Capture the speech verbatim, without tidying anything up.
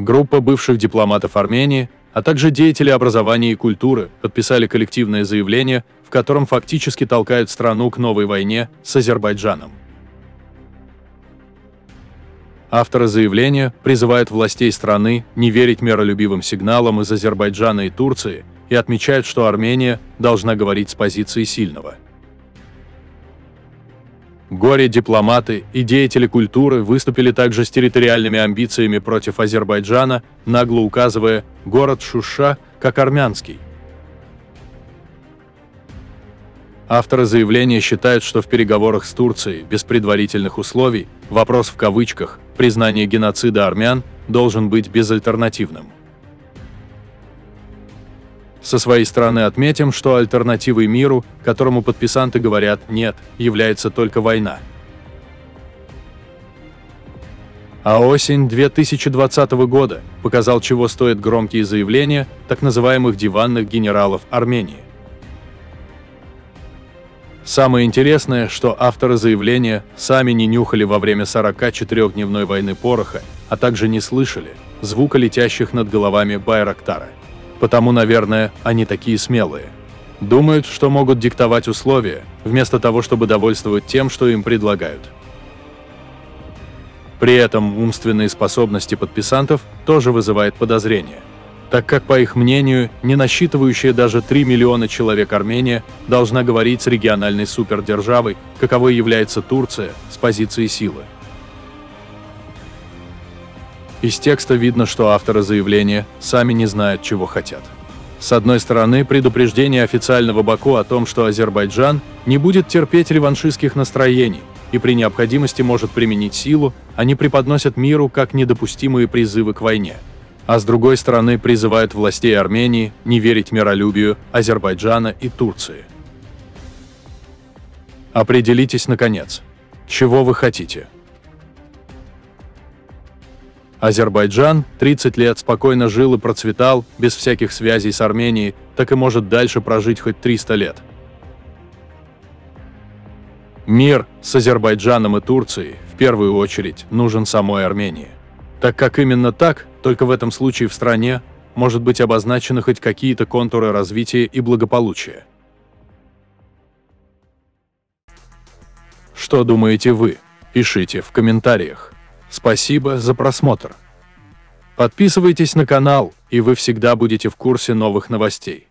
Группа бывших дипломатов Армении, а также деятели образования и культуры подписали коллективное заявление, в котором фактически толкают страну к новой войне с Азербайджаном. Авторы заявления призывают властей страны не верить миролюбивым сигналам из Азербайджана и Турции и отмечают, что Армения должна говорить с позиции сильного. Горе-дипломаты и деятели культуры выступили также с территориальными амбициями против Азербайджана, нагло указывая город Шуша как армянский. Авторы заявления считают, что в переговорах с Турцией без предварительных условий вопрос в кавычках «признание геноцида армян» должен быть безальтернативным. Со своей стороны отметим, что альтернативой миру, которому подписанты говорят «нет», является только война. А осень две тысячи двадцатого года показал, чего стоят громкие заявления так называемых диванных генералов Армении. Самое интересное, что авторы заявления сами не нюхали во время сорокачетырёхдневной войны пороха, а также не слышали звука летящих над головами байрактара. Потому, наверное, они такие смелые. Думают, что могут диктовать условия, вместо того, чтобы довольствовать тем, что им предлагают. При этом умственные способности подписантов тоже вызывают подозрения, так как, по их мнению, не насчитывающая даже три миллиона человек Армения должна говорить с региональной супердержавой, каковой является Турция, с позиции силы. Из текста видно, что авторы заявления сами не знают, чего хотят. С одной стороны, предупреждение официального Баку о том, что Азербайджан не будет терпеть реваншистских настроений и при необходимости может применить силу, они преподносят миру как недопустимые призывы к войне. А с другой стороны, призывают властей Армении не верить миролюбию Азербайджана и Турции. Определитесь, наконец, чего вы хотите. Азербайджан тридцать лет спокойно жил и процветал, без всяких связей с Арменией, так и может дальше прожить хоть триста лет. Мир с Азербайджаном и Турцией в первую очередь нужен самой Армении, так как именно так, только в этом случае в стране, может быть обозначены хоть какие-то контуры развития и благополучия. Что думаете вы? Пишите в комментариях. Спасибо за просмотр. Подписывайтесь на канал, и вы всегда будете в курсе новых новостей.